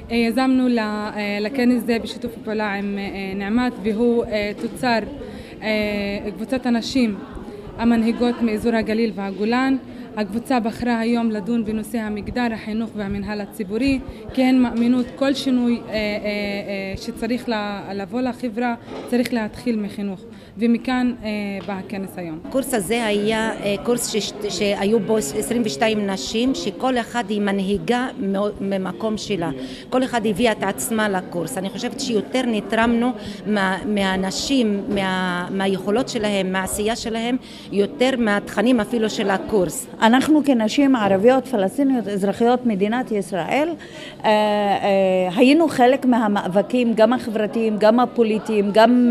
יזמנו לכנס זה בשיתוף פעולה עם נעמת, והוא תוצר קבוצת הנשים המנהיגות מאזור הגליל והגולן. הקבוצה בחרה היום לדון בנושא המגדר, החינוך והמנהל הציבורי, כי הן מאמינות כל שינוי שצריך לבוא לחברה צריך להתחיל מחינוך, ומכאן בא הכנס היום. הקורס הזה היה קורס שהיו בו 22 נשים, שכל אחד היא מנהיגה ממקום שלה, כל אחד הביאה את עצמה לקורס. אני חושבת שיותר נתרמנו מהנשים, מהיכולות שלהם, מהעשייה שלהם, יותר מהתכנים אפילו של הקורס. אנחנו כנשים ערביות פלסטיניות אזרחיות מדינת ישראל היינו חלק מהמאבקים, גם החברתיים, גם הפוליטיים, גם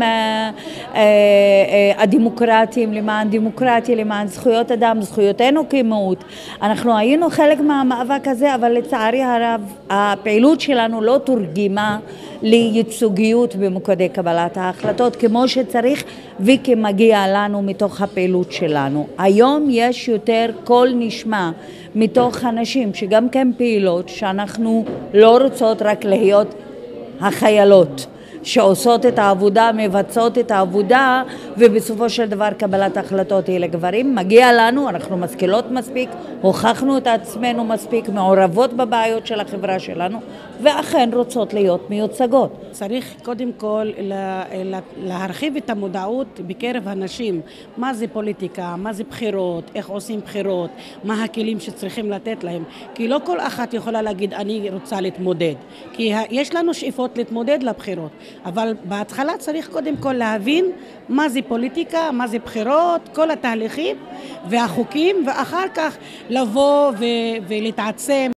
הדמוקרטיים, למען דמוקרטיה, למען זכויות אדם, זכויותינו כמיעוט. אנחנו היינו חלק מהמאבק הזה, אבל לצערי הרב הפעילות שלנו לא תורגמה לייצוגיות במוקדי קבלת ההחלטות כמו שצריך וכמגיע לנו מתוך הפעילות שלנו. היום יש יותר קול נשמע מתוך הנשים שגם כן פעילות, שאנחנו לא רוצות רק להיות החיילות שעושות את העבודה, מבצעות את העבודה, ובסופו של דבר קבלת ההחלטות היא לגברים. מגיע לנו, אנחנו משכילות מספיק, הוכחנו את עצמנו מספיק, מעורבות בבעיות של החברה שלנו, ואכן רוצות להיות מיוצגות. צריך קודם כל להרחיב את המודעות בקרב הנשים, מה זה פוליטיקה, מה זה בחירות, איך עושים בחירות, מה הכלים שצריכים לתת להם, כי לא כל אחת יכולה להגיד אני רוצה להתמודד, כי יש לנו שאיפות להתמודד לבחירות, אבל בהתחלה צריך קודם כל להבין מה זה פוליטיקה, מה זה בחירות, כל התהליכים והחוקים, ואחר כך לבוא ולהתעצם